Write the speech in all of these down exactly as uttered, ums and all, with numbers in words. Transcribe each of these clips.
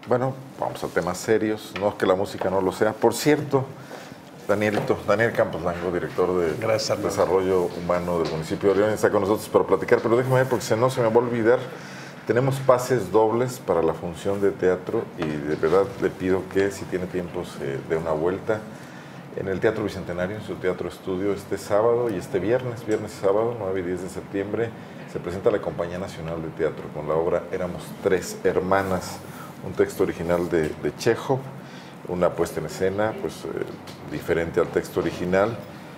Bueno, vamos a temas serios, no es que la música no lo sea. Por cierto, Danielito, Daniel Campos Lango, director de Gracias, Desarrollo Humano del municipio de León, está con nosotros para platicar, pero déjeme ver porque si no se me va a olvidar. Tenemos pases dobles para la función de teatro y de verdad le pido que si tiene tiempo se dé una vuelta en el Teatro Bicentenario, en su teatro estudio, este sábado y este viernes, viernes y sábado, nueve y diez de septiembre, se presenta la Compañía Nacional de Teatro con la obra Éramos Tres Hermanas, un texto original de, de Chekhov, una puesta en escena pues eh, diferente al texto original,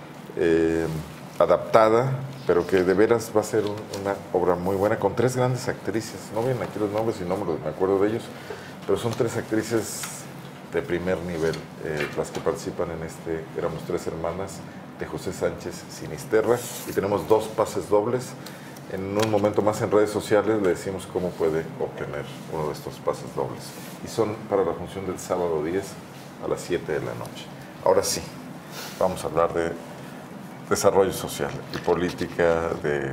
eh, adaptada, pero que de veras va a ser un, una obra muy buena, con tres grandes actrices. No vienen aquí los nombres y no me, me acuerdo de ellos, pero son tres actrices de primer nivel, eh, las que participan en este Éramos Tres Hermanas, de José Sánchez Sinisterra, y tenemos dos pases dobles. En un momento más en redes sociales le decimos cómo puede obtener uno de estos pases dobles. Y son para la función del sábado diez a las siete de la noche. Ahora sí, vamos a hablar de desarrollo social y política de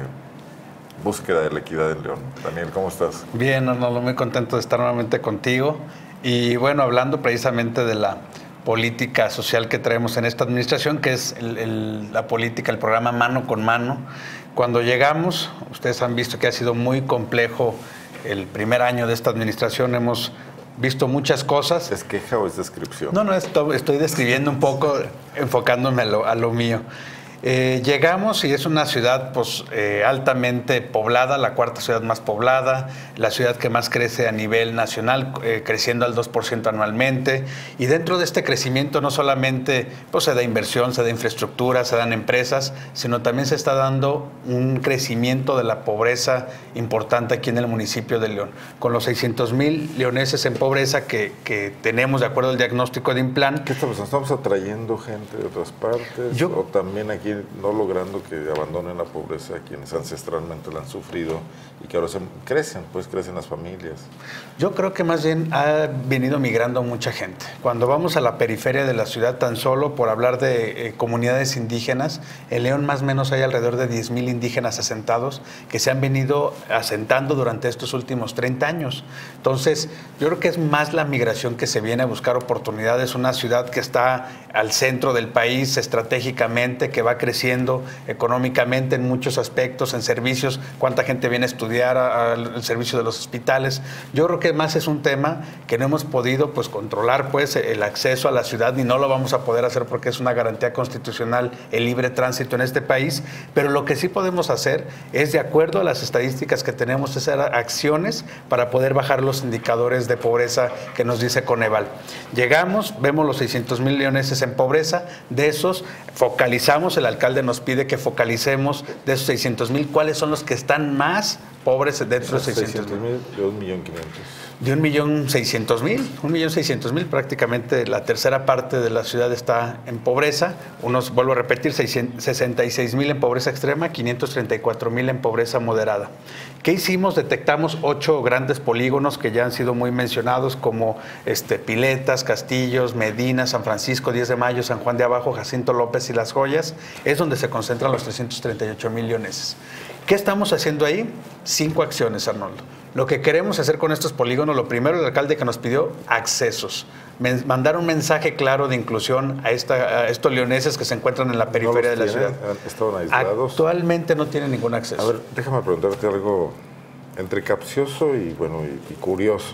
búsqueda de la equidad en León. Daniel, ¿cómo estás? Bien, Arnoldo, muy contento de estar nuevamente contigo. Y bueno, hablando precisamente de la política social que traemos en esta administración, que es el, el, la política, el programa Mano con Mano. Cuando llegamos, ustedes han visto que ha sido muy complejo el primer año de esta administración. Hemos visto muchas cosas. ¿Es queja o es descripción? No, no, esto, estoy describiendo un poco, enfocándome a lo, a lo mío. Eh, llegamos y es una ciudad pues, eh, altamente poblada, la cuarta ciudad más poblada, la ciudad que más crece a nivel nacional, eh, creciendo al dos por ciento anualmente. Y dentro de este crecimiento no solamente pues, se da inversión, se da infraestructura, se dan empresas, sino también se está dando un crecimiento de la pobreza importante aquí en el municipio de León. Con los seiscientos mil leoneses en pobreza que, que tenemos de acuerdo al diagnóstico de INPLAN. ¿Qué estamos, estamos atrayendo gente de otras partes? Yo, ¿O también aquí no logrando que abandonen la pobreza quienes ancestralmente la han sufrido y que ahora se crecen, pues crecen las familias? Yo creo que más bien ha venido migrando mucha gente. Cuando vamos a la periferia de la ciudad, tan solo por hablar de eh, comunidades indígenas, en León más o menos hay alrededor de diez mil indígenas asentados que se han venido asentando durante estos últimos treinta años. Entonces, yo creo que es más la migración que se viene a buscar oportunidades, una ciudad que está al centro del país estratégicamente, que va creciendo económicamente en muchos aspectos, en servicios, cuánta gente viene a estudiar al servicio de los hospitales. Yo creo que más es un tema que no hemos podido pues, controlar pues, el acceso a la ciudad y no lo vamos a poder hacer porque es una garantía constitucional el libre tránsito en este país, pero lo que sí podemos hacer es, de acuerdo a las estadísticas que tenemos, hacer acciones para poder bajar los indicadores de pobreza que nos dice Coneval. Llegamos, vemos los seiscientos mil leoneses en pobreza, de esos focalizamos, el alcalde nos pide que focalicemos de esos seiscientos mil, cuáles son los que están más pobres dentro de seiscientos mil. De un millón quinientos. De un millón seiscientos mil, un millón seiscientos mil, prácticamente la tercera parte de la ciudad está en pobreza. Unos, vuelvo a repetir, sesenta y seis mil en pobreza extrema, quinientos treinta y cuatro mil en pobreza moderada. ¿Qué hicimos? Detectamos ocho grandes polígonos que ya han sido muy mencionados, como este, Piletas, Castillos, Medina, San Francisco, diez de mayo, San Juan de Abajo, Jacinto López y Las Joyas. Es donde se concentran los trescientos treinta y ocho mil leoneses. ¿Qué estamos haciendo ahí? Cinco acciones, Arnoldo. Lo que queremos hacer con estos polígonos, lo primero, el alcalde que nos pidió, accesos. Men- mandar un mensaje claro de inclusión a, esta, a estos leoneses que se encuentran en la periferia ¿No de la tienen? ciudad. ¿Estaban aislados? Actualmente no tienen ningún acceso. A ver, déjame preguntarte algo entre capcioso y, bueno, y, y curioso.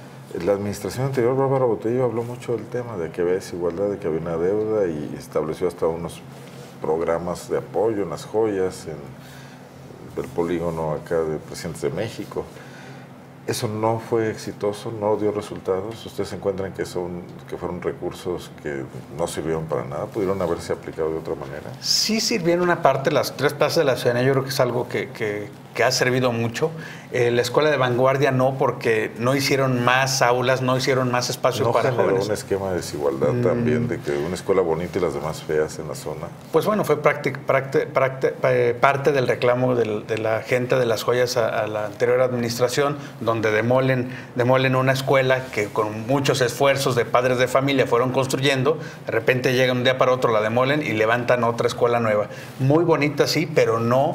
La administración anterior, Bárbara Botello, habló mucho del tema de que había desigualdad, de que había una deuda y estableció hasta unos programas de apoyo en Las Joyas, en el polígono acá de Presidentes de México. Eso no fue exitoso, no dio resultados. ¿Ustedes encuentran que, son, que fueron recursos que no sirvieron para nada? ¿Pudieron haberse aplicado de otra manera? Sí sirvieron una parte, las tres plazas de la ciudadanía, yo creo que es algo que, que, que ha servido mucho. Eh, la escuela de vanguardia no, porque no hicieron más aulas, no hicieron más espacios ¿No para generó jóvenes. un esquema de desigualdad mm. también, de que una escuela bonita y las demás feas en la zona? Pues bueno, fue práctic, práctic, práctic, eh, parte del reclamo del, de la gente de Las Joyas a, a la anterior administración, donde demolen, demolen una escuela que con muchos esfuerzos de padres de familia fueron construyendo. De repente llegan un día para otro, la demolen y levantan otra escuela nueva. Muy bonita, sí, pero no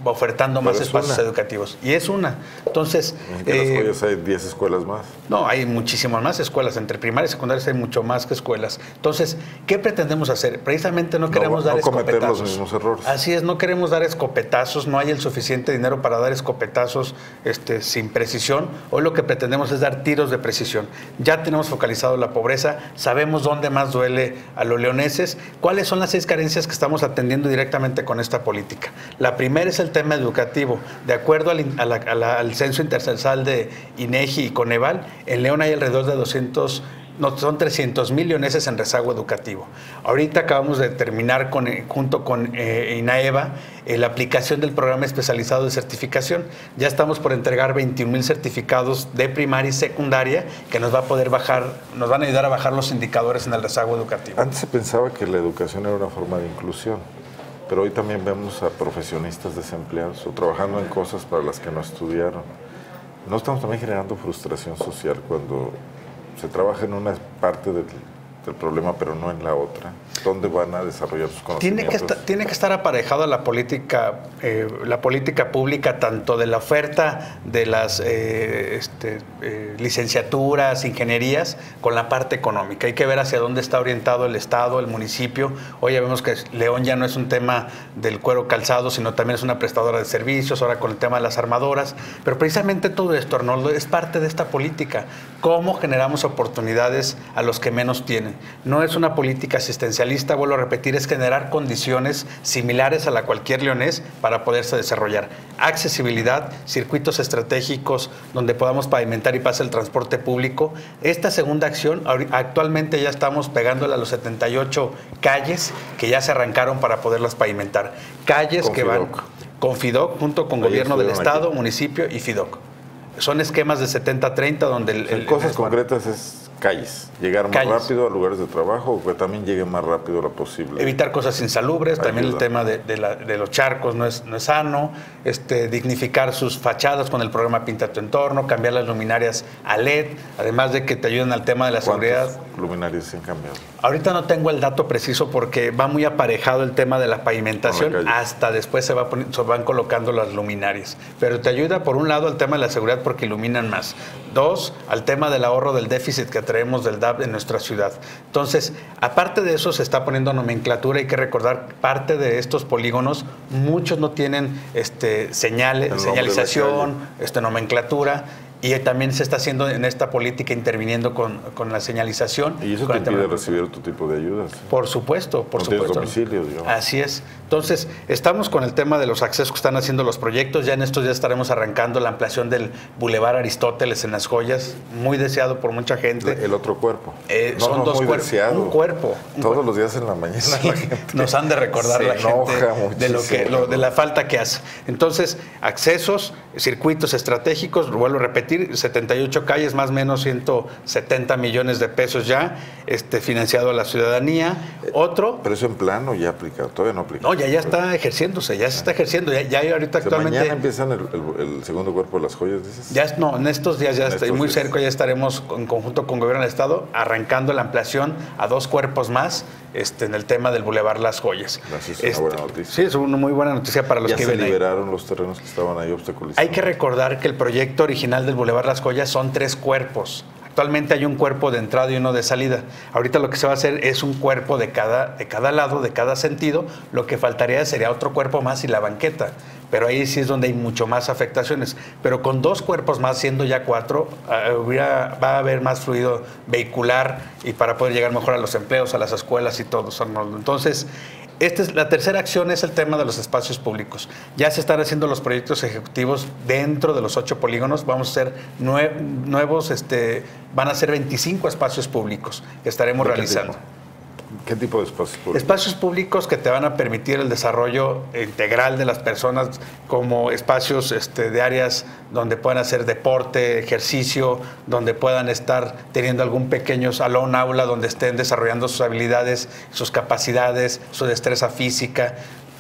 ofertando Pero más es espacios una. educativos. Y es una. Entonces... En que eh, Las Joyas hay diez escuelas más. No, hay muchísimas más escuelas. Entre primaria y secundaria hay mucho más que escuelas. Entonces, ¿qué pretendemos hacer? Precisamente no queremos no, dar no cometer escopetazos. los mismos errores. Así es, no queremos dar escopetazos. No hay el suficiente dinero para dar escopetazos este, sin precisión. Hoy lo que pretendemos es dar tiros de precisión. Ya tenemos focalizado la pobreza. Sabemos dónde más duele a los leoneses. ¿Cuáles son las seis carencias que estamos atendiendo directamente con esta política? La primera es el tema educativo. De acuerdo al, a la, a la, al censo intercensal de INEGI y Coneval, en León hay alrededor de doscientos, no, son trescientos mil leoneses en rezago educativo. Ahorita acabamos de terminar con, junto con eh, INAEVA eh, la aplicación del programa especializado de certificación. Ya estamos por entregar veintiún mil certificados de primaria y secundaria que nos va a poder bajar, nos van a ayudar a bajar los indicadores en el rezago educativo. Antes se pensaba que la educación era una forma de inclusión, pero hoy también vemos a profesionistas desempleados o trabajando en cosas para las que no estudiaron. ¿No estamos también generando frustración social cuando se trabaja en una parte del, del problema pero no en la otra? ¿Dónde van a desarrollar sus conocimientos? Tiene que estar, tiene que estar aparejado a la política, eh, la política pública, tanto de la oferta de las eh, este, eh, licenciaturas, ingenierías, con la parte económica. Hay que ver hacia dónde está orientado el Estado, el municipio. Hoy ya vemos que León ya no es un tema del cuero calzado, sino también es una prestadora de servicios, ahora con el tema de las armadoras. Pero precisamente todo esto, Arnoldo, es parte de esta política. ¿Cómo generamos oportunidades a los que menos tienen? No es una política asistencialista, vuelvo a repetir, es generar condiciones similares a la cualquier leonés para poderse desarrollar. Accesibilidad, circuitos estratégicos donde podamos pavimentar y pase el transporte público. Esta segunda acción, actualmente ya estamos pegándole a los setenta y ocho calles que ya se arrancaron para poderlas pavimentar. Calles Con que van FIDOC. con FIDOC junto con Ahí gobierno del estuvieron Estado, aquí. municipio y FIDOC. Son esquemas de setenta treinta donde el, En el- cosas el- concretas es calles, llegar más Calles. rápido a lugares de trabajo o que también llegue más rápido lo posible. evitar cosas insalubres, también el Ayuda. tema de, de la- de los charcos no es, no es sano, este, dignificar sus fachadas con el programa Pinta tu Entorno, cambiar las luminarias a L E D, además de que te ayudan al tema de la seguridad. ¿Cuántos luminarias se han cambiado? Ahorita no tengo el dato preciso porque va muy aparejado el tema de la pavimentación, Con la calle. hasta después se, va poni- se van colocando las luminarias. Pero te ayuda por un lado al tema de la seguridad porque iluminan más. Dos, al tema del ahorro del déficit que traemos del D A P en nuestra ciudad. Entonces, aparte de eso se está poniendo nomenclatura, hay que recordar, parte de estos polígonos, muchos no tienen este, señales, El nombre de la señalización, calle. este, nomenclatura. Y también se está haciendo en esta política interviniendo con, con la señalización. Y eso con te el tema impide de- recibir otro tipo de ayudas. Por supuesto, por No tienes supuesto. domicilio, digamos. Así es. Entonces, estamos con el tema de los accesos que están haciendo los proyectos. Ya en estos días estaremos arrancando la ampliación del Boulevard Aristóteles en Las Joyas, muy deseado por mucha gente. El otro cuerpo. Eh, No, son no, dos muy cuerpos. deseado. Un cuerpo. un Todos cuerpo. los días en la mañana Sí, la gente nos han de recordar se la enoja gente de lo que muchísimo. lo- de la falta que hace. Entonces, accesos, circuitos estratégicos, vuelvo a repetir, setenta y ocho calles, más o menos ciento setenta millones de pesos ya, este financiado a la ciudadanía. Otro, Pero eso en plano ya aplicado, todavía no aplica. no, ya ya está ejerciéndose, ya se está ejerciendo, ya, ya hay ahorita O sea, actualmente mañana empiezan el, el- el segundo cuerpo de Las Joyas, dices. ya es- no, en estos días ya En estoy estos muy días. cerca, ya estaremos en conjunto con Gobierno del Estado arrancando la ampliación a dos cuerpos más este, en el tema del Boulevard Las Joyas. Así es una Este, buena noticia. Sí, es una muy buena noticia para los Ya que se viven ahí. liberaron los terrenos que estaban ahí obstaculizados. Hay que recordar que el proyecto original del Boulevard Las Joyas son tres cuerpos. Actualmente hay un cuerpo de entrada y uno de salida. Ahorita lo que se va a hacer es un cuerpo de cada, de cada lado, de cada sentido. Lo que faltaría sería otro cuerpo más y la banqueta. Pero ahí sí es donde hay mucho más afectaciones. Pero con dos cuerpos más, siendo ya cuatro, uh, hubiera, va a haber más fluido vehicular y para poder llegar mejor a los empleos, a las escuelas y todo. Entonces, esta es, la tercera acción es el tema de los espacios públicos. Ya se están haciendo los proyectos ejecutivos dentro de los ocho polígonos. Vamos a hacer nue- nuevos, este, van a ser veinticinco espacios públicos que estaremos ¿De qué realizando. tipo? ¿Qué tipo de espacios públicos? Espacios públicos que te van a permitir el desarrollo integral de las personas, como espacios este, de áreas donde puedan hacer deporte, ejercicio, donde puedan estar teniendo algún pequeño salón, aula, donde estén desarrollando sus habilidades, sus capacidades, su destreza física.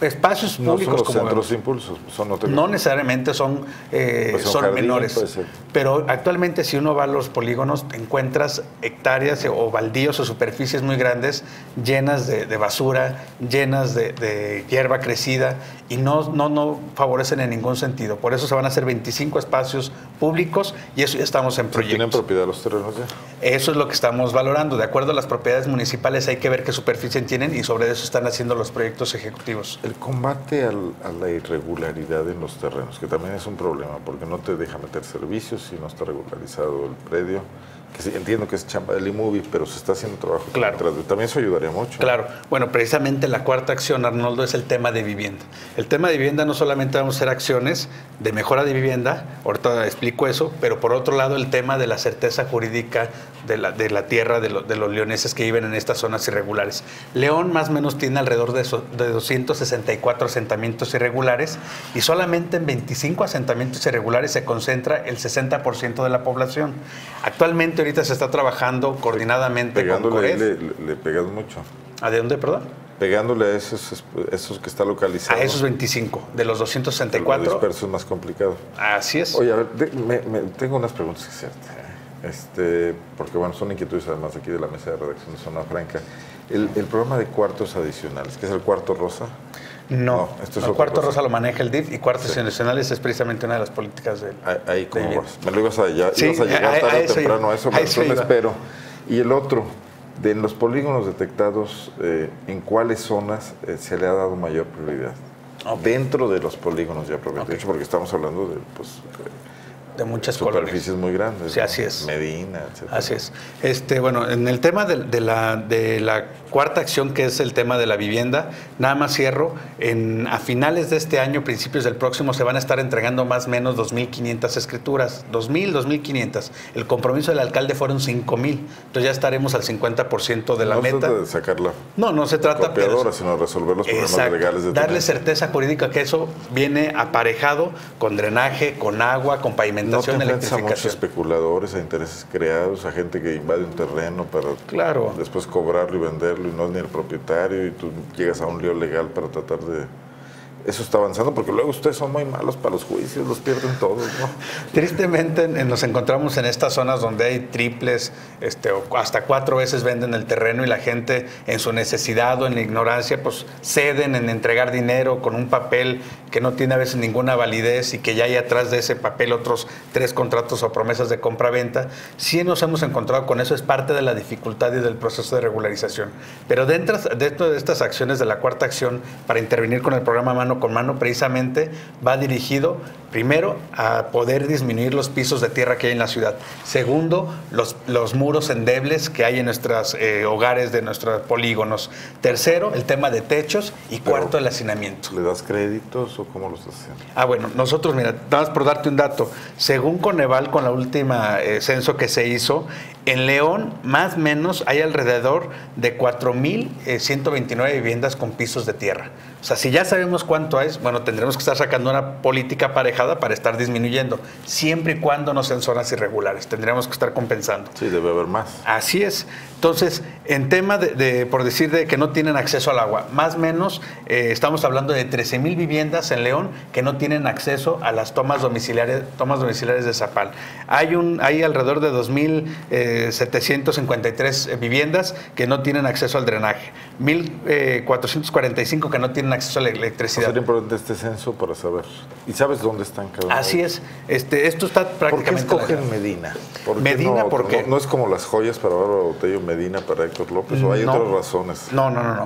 espacios no públicos son los como centros vemos. de impulsos, son hoteles. No necesariamente son, eh, Pues un son jardín, menores, puede ser. pero actualmente si uno va a los polígonos encuentras hectáreas o baldíos o superficies muy grandes llenas de, de basura, llenas de, de hierba crecida y no, no, no favorecen en ningún sentido. Por eso se van a hacer veinticinco espacios públicos y eso ya estamos en proyectos. ¿Tienen propiedad los terrenos ya? Eso es lo que estamos valorando. De acuerdo a las propiedades municipales hay que ver qué superficie tienen y sobre eso están haciendo los proyectos ejecutivos. El combate al, a la irregularidad en los terrenos, que también es un problema, porque no te deja meter servicios si no está regularizado el predio, que sí, entiendo que es chamba del IMUBI, pero se está haciendo trabajo. Claro. También eso ayudaría mucho. Claro. Bueno, precisamente la cuarta acción, Arnoldo, es el tema de vivienda. El tema de vivienda no solamente vamos a hacer acciones de mejora de vivienda, ahorita explico eso, pero por otro lado el tema de la certeza jurídica de la, de la tierra de, lo, de los leoneses que viven en estas zonas irregulares. León más o menos tiene alrededor de, so, de doscientos sesenta y cuatro asentamientos irregulares y solamente en veinticinco asentamientos irregulares se concentra el sesenta por ciento de la población. Actualmente ahorita se está trabajando coordinadamente Pegándole con Coref. le, le, le pegas mucho. ¿A de dónde, perdón? Pegándole a esos, esos que está localizado. A esos veinticinco, de los doscientos sesenta y cuatro. Los dispersos es más complicado. Así es. Oye, a ver, de, me, me, tengo unas preguntas que hacerte. Este, porque bueno, son inquietudes además de aquí de la mesa de redacción de Zona Franca. El, el programa de cuartos adicionales, que es el cuarto rosa. No, no esto es el cuarto cosa. rosa lo maneja el D I F y cuartos Sí. adicionales es precisamente una de las políticas del. Ahí, ahí ¿cómo de vas? Me lo ibas a, ya, Sí, ibas a llegar a- a tarde o eso temprano iba. a eso, A pero eso yo me iba. espero. Y el otro, de en los polígonos detectados, eh, ¿en cuáles zonas eh, se le ha dado mayor prioridad? Ok. Dentro de los polígonos ya propiamente Ok. dicho, porque estamos hablando de pues, De muchas colonias. superficies muy grandes. Sí, ¿no? así es. Medina, etcétera. Así es. Este, bueno, en el tema de, de, la, de la cuarta acción, que es el tema de la vivienda, nada más cierro, en, a finales de este año, principios del próximo, se van a estar entregando más o menos dos mil quinientas escrituras. dos mil, dos mil quinientas. El compromiso del alcalde fueron cinco mil. Entonces ya estaremos al cincuenta por ciento de la no meta. se trata de sacarla No, no se trata copiadora, pero- sino de resolver los problemas Exacto. legales de Darle tenencia. certeza jurídica que eso viene aparejado con drenaje, con agua, con No te pavimentación, enfrentas a muchos electrificación. especuladores, a intereses creados, a gente que invade un terreno para Claro. después cobrarlo y venderlo y no es ni el propietario y tú llegas a un lío legal para tratar de... Eso está avanzando porque luego ustedes son muy malos para los juicios, los pierden todos, ¿no? Tristemente en- nos encontramos en estas zonas donde hay triples, este, o hasta cuatro veces venden el terreno y la gente en su necesidad o en la ignorancia pues ceden en entregar dinero con un papel que no tiene a veces ninguna validez y que ya hay atrás de ese papel otros tres contratos o promesas de compra-venta. Sí nos hemos encontrado con eso, es parte de la dificultad y del proceso de regularización. Pero dentro, dentro de estas acciones de la cuarta acción para intervenir con el programa Mano con Mano, precisamente va dirigido primero a poder disminuir los pisos de tierra que hay en la ciudad. Segundo, los, los muros endebles que hay en nuestros eh, hogares de nuestros polígonos. Tercero, el tema de techos y Pero, cuarto, el hacinamiento. ¿Le das créditos o cómo lo estás haciendo? Ah, bueno, nosotros, mira, nada más por darte un dato. Según Coneval, con la última eh, censo que se hizo, en León, más o menos, hay alrededor de cuatro mil ciento veintinueve viviendas con pisos de tierra. O sea, si ya sabemos cuánto es, bueno, tendremos que estar sacando una política aparejada para estar disminuyendo, siempre y cuando no sean zonas irregulares. Tendríamos que estar compensando. Sí, debe haber más. Así es. Entonces, en tema de, de por decir de que no tienen acceso al agua, más o menos eh, estamos hablando de trece mil viviendas en León que no tienen acceso a las tomas domiciliarias, tomas domiciliarias de Zapal. Hay un, hay alrededor de dos mil setecientas cincuenta y tres viviendas que no tienen acceso al drenaje, mil cuatrocientas cuarenta y cinco que no tienen acceso a la electricidad. Sería importante este censo para saber. ¿Y sabes dónde están cada uno? Así es. Este, esto está ¿Por qué prácticamente... escogen Medina? ¿Por qué Medina, no, ¿por qué? No, no es como las joyas para Bárbara Botello, Medina para Héctor López, o hay No. otras razones. No, no, no, no.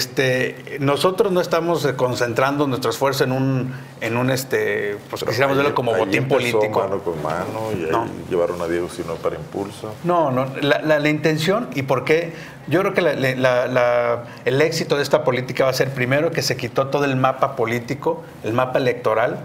Este, nosotros no estamos eh, concentrando nuestro esfuerzo en un, en un este, pues Pero quisiéramos ahí- verlo como ahí botín empezó político. Mano con mano y ahí No. llevaron a Diego Sino para Impulso. No, no, la, la- la intención y por qué, yo creo que la- la- la- el éxito de esta política va a ser primero que se quitó todo el mapa político, el mapa electoral,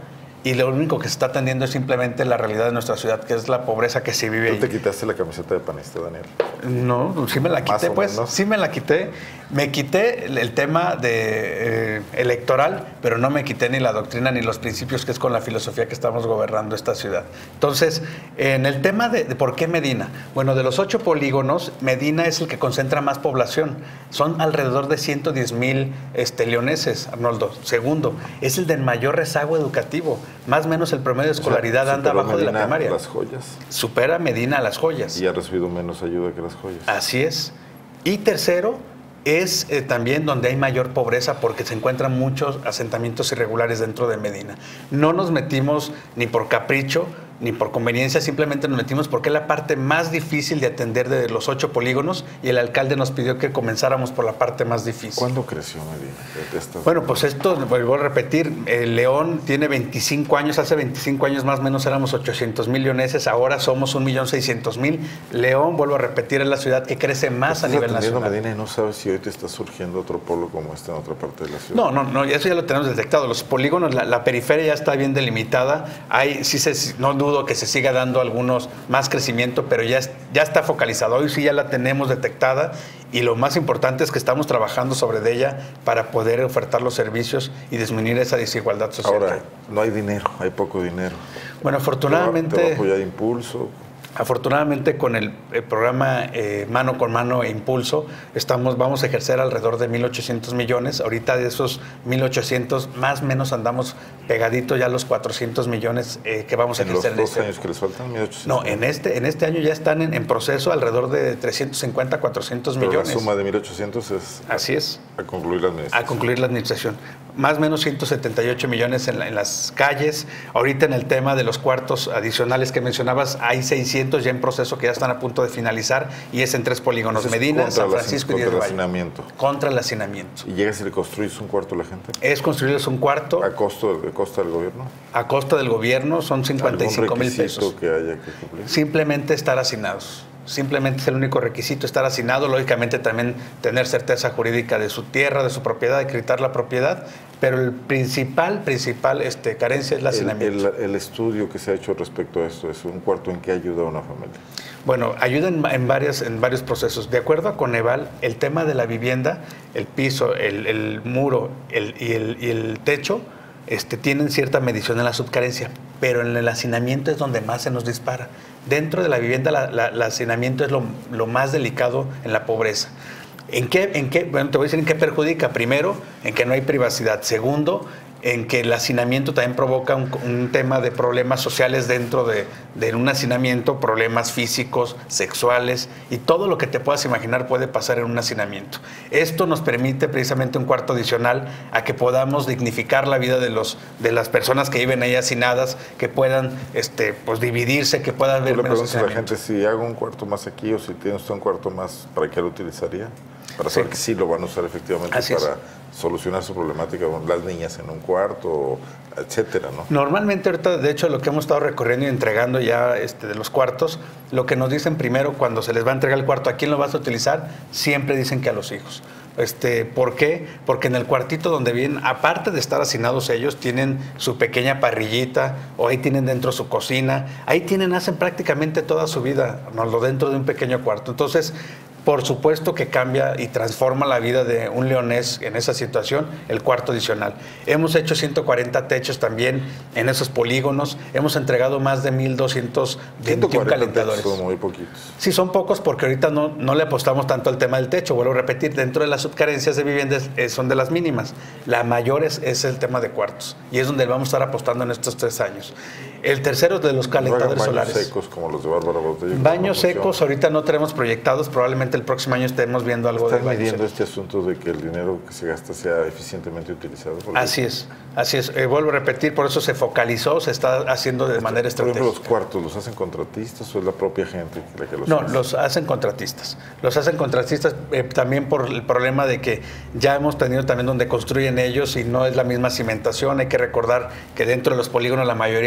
y lo único que se está atendiendo es simplemente la realidad de nuestra ciudad, que es la pobreza que se vive ¿Tú ahí. te quitaste la camiseta de panista, Daniel? No, sí me la quité, pues, menos. sí me la quité. Me quité el, el tema de, eh, electoral, pero no me quité ni la doctrina ni los principios, que es con la filosofía que estamos gobernando esta ciudad. Entonces, en el tema de, de por qué Medina, bueno, de los ocho polígonos, Medina es el que concentra más población. Son alrededor de ciento diez mil este, leoneses, Arnoldo. Segundo, es el del mayor rezago educativo. Más o menos el promedio de escolaridad, o sea, anda abajo Medina de la primaria. Las Joyas. Supera Medina a Las Joyas. Y ha recibido menos ayuda que Las Joyas. Así es. Y tercero, es eh, también donde hay mayor pobreza, porque se encuentran muchos asentamientos irregulares dentro de Medina. No nos metimos ni por capricho ni por conveniencia, simplemente nos metimos porque es la parte más difícil de atender de los ocho polígonos, y el alcalde nos pidió que comenzáramos por la parte más difícil. ¿Cuándo creció Medina? Estas... Bueno, pues esto, vuelvo a repetir, el León tiene veinticinco años, hace veinticinco años más o menos éramos ochocientos mil leoneses, ahora somos un millón seiscientos mil. León, vuelvo a repetir, es la ciudad que crece más a nivel nacional. Medina, y no sabes si hoy te está surgiendo otro polo como este en otra parte de la ciudad. No, no, no, eso ya lo tenemos detectado. Los polígonos, la, la periferia ya está bien delimitada. Hay, sí se, no dudo que se siga dando algunos más crecimiento, pero ya, ya está focalizado. Hoy sí ya la tenemos detectada, y lo más importante es que estamos trabajando sobre ella para poder ofertar los servicios y disminuir esa desigualdad social. Ahora, no hay dinero, hay poco dinero. Bueno, afortunadamente... ¿Te va, te va a apoyar Impulso? Afortunadamente, con el, el programa eh, Mano con Mano e Impulso, estamos, vamos a ejercer alrededor de mil ochocientos millones. Ahorita de esos mil ochocientos, más o menos andamos pegadito ya a los cuatrocientos millones eh, que vamos a ejercer. ¿En los dos en este años que les faltan? mil ochocientos. No, en este, en este año ya están en, en proceso alrededor de trescientos cincuenta, cuatrocientos Pero millones. la suma de mil ochocientos es... Así es. A concluir la administración. A concluir la administración. Más o menos ciento setenta y ocho millones en, la, en las calles. Ahorita en el tema de los cuartos adicionales que mencionabas, hay seiscientos ya en proceso que ya están a punto de finalizar, y es en tres polígonos: Medina, San Francisco y Díaz de Valle. Contra el hacinamiento. Contra el hacinamiento. ¿Y llegas y le construyes un cuarto a la gente? Es construirles un cuarto. ¿A costo de, costa del gobierno? A costa del gobierno, son cincuenta y cinco mil pesos. Que haya que cumplir? Simplemente estar hacinados. Simplemente es el único requisito, estar hacinado. Lógicamente también tener certeza jurídica de su tierra, de su propiedad, acreditar la propiedad, pero el principal, principal este, carencia es el hacinamiento. El, el, el estudio que se ha hecho respecto a esto es un cuarto en qué ayuda a una familia. Bueno, ayuda en, en, varias, en varios procesos. De acuerdo a Coneval, el tema de la vivienda, el piso, el, el muro el, y, el, y el techo, Este, tienen cierta medición en la subcarencia, pero en el hacinamiento es donde más se nos dispara. Dentro de la vivienda, la, la, el hacinamiento es lo, lo más delicado en la pobreza. ¿En qué, en qué, bueno, te voy a decir en qué perjudica. Primero, en que no hay privacidad. Segundo, en que el hacinamiento también provoca un, un tema de problemas sociales dentro de, de un hacinamiento, problemas físicos, sexuales, y todo lo que te puedas imaginar puede pasar en un hacinamiento. Esto nos permite precisamente un cuarto adicional a que podamos dignificar la vida de, los, de las personas que viven ahí hacinadas, que puedan este, pues, dividirse, que puedan haber menos hacinamiento. ¿Tú le preguntas a la gente si hago un cuarto más aquí o si tiene usted un cuarto más, para qué lo utilizaría? Para saber sí. que sí lo van a usar efectivamente Así para es. solucionar su problemática con las niñas en un cuarto, etcétera, ¿no? Normalmente ahorita, de hecho, lo que hemos estado recorriendo y entregando ya este, de los cuartos, lo que nos dicen primero cuando se les va a entregar el cuarto, ¿a quién lo vas a utilizar? Siempre dicen que a los hijos. Este, ¿Por qué? Porque en el cuartito donde vienen, aparte de estar hacinados ellos, tienen su pequeña parrillita, o ahí tienen dentro su cocina, ahí tienen, hacen prácticamente toda su vida, ¿no?, dentro de un pequeño cuarto. Entonces, por supuesto que cambia y transforma la vida de un leonés en esa situación, el cuarto adicional. Hemos hecho ciento cuarenta techos también en esos polígonos. Hemos entregado más de mil doscientos veintiún calentadores. Son muy poquitos. Sí, son pocos porque ahorita no, no le apostamos tanto al tema del techo. Vuelvo a repetir, dentro de las subcarencias de viviendas eh, son de las mínimas. La mayor es, es el tema de cuartos, y es donde vamos a estar apostando en estos tres años. El tercero de los calentadores no solares. Baños secos como los de Bárbara Botella. Baños secos ahorita no tenemos proyectados, probablemente el próximo año estemos viendo algo de baños secos. ¿Están midiendo este asunto de que el dinero que se gasta sea eficientemente utilizado? Así es, así es. Eh, vuelvo a repetir, por eso se focalizó, se está haciendo de manera estratégica. Por ejemplo, ¿los cuartos los hacen contratistas o es la propia gente la que los no, hace? No, los hacen contratistas. Los hacen contratistas eh, también por el problema de que ya hemos tenido también donde construyen ellos y no es la misma cimentación. Hay que recordar que dentro de los polígonos la mayoría son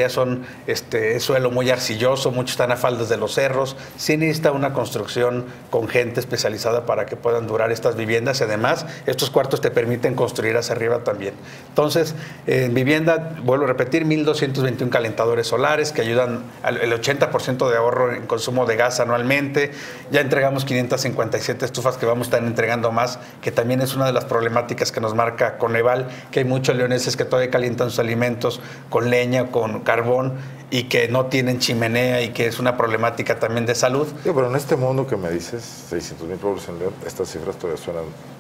este, es suelo muy arcilloso, muchos están a faldas de los cerros. Sí necesita una construcción con gente especializada para que puedan durar estas viviendas y además estos cuartos te permiten construir hacia arriba también. Entonces, en vivienda, vuelvo a repetir, mil doscientos veintiún calentadores solares que ayudan al el ochenta por ciento de ahorro en consumo de gas anualmente. Ya entregamos quinientas cincuenta y siete estufas que vamos a estar entregando más, que también es una de las problemáticas que nos marca Coneval, que hay muchos leoneses que todavía calientan sus alimentos con leña, con carbón y que no tienen chimenea y que es una problemática también de salud. Sí, pero en este mundo que me dices, seiscientos mil pobres en León, estas cifras todavía suenan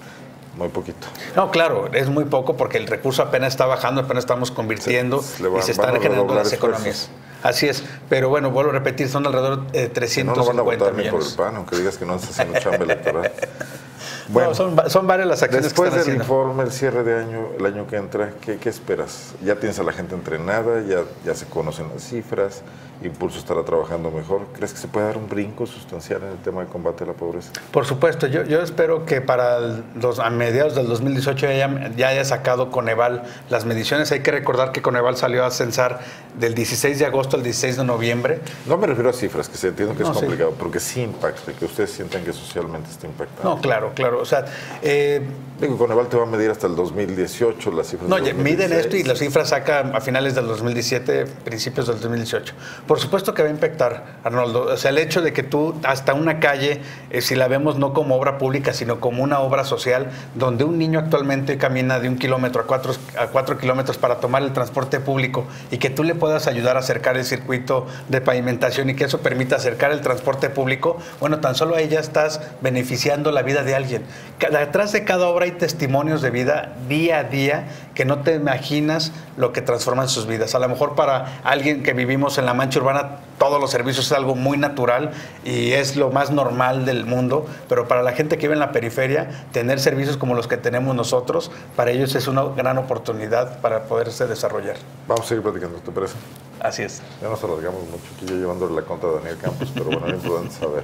muy poquito. No, claro, es muy poco porque el recurso apenas está bajando, apenas estamos convirtiendo sí, va, y se están generando las economías. Así es, pero bueno, vuelvo a repetir, son alrededor de trescientos cincuenta millones. No, no van a votar millones. Ni por el P A N, aunque digas que no estás haciendo chamba electoral. Bueno, no, son, son varias las acciones después que están del haciendo. informe, el cierre de año, el año que entra, ¿qué, qué esperas? Ya tienes a la gente entrenada, ya, ya se conocen las cifras, Impulso estará trabajando mejor. ¿Crees que se puede dar un brinco sustancial en el tema de combate a la pobreza? Por supuesto, yo, yo espero que para los, a mediados del dos mil dieciocho ya, ya haya sacado Coneval las mediciones. Hay que recordar que Coneval salió a censar del dieciséis de agosto al dieciséis de noviembre. No me refiero a cifras, que se entiende que no, es complicado, sí. porque sí impacta, que ustedes sientan que socialmente está impactando. No, claro, claro. O sea, eh, digo, Coneval te va a medir hasta el dos mil dieciocho las cifras. No, del dos mil dieciséis. miden esto y las cifras sacan a finales del dos mil diecisiete, principios del dos mil dieciocho. Por supuesto que va a impactar, Arnoldo. O sea, el hecho de que tú, hasta una calle, eh, si la vemos no como obra pública, sino como una obra social, donde un niño actualmente camina de un kilómetro a cuatro, a cuatro kilómetros para tomar el transporte público y que tú le puedas ayudar a acercar el circuito de pavimentación y que eso permita acercar el transporte público, bueno, tan solo ahí ya estás beneficiando la vida de alguien. Detrás de cada obra hay testimonios de vida día a día que no te imaginas lo que transforman sus vidas. A lo mejor para alguien que vivimos en la mancha urbana, todos los servicios es algo muy natural y es lo más normal del mundo, pero para la gente que vive en la periferia, tener servicios como los que tenemos nosotros, para ellos es una gran oportunidad para poderse desarrollar. Vamos a seguir platicando, ¿te parece? Así es. Ya nos alargamos mucho, aquí yo llevándole la contra a Daniel Campos, pero bueno, es importante saber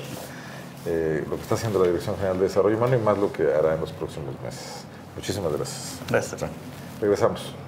eh, lo que está haciendo la Dirección General de Desarrollo Humano y más lo que hará en los próximos meses. Muchísimas gracias. Gracias. Regresamos.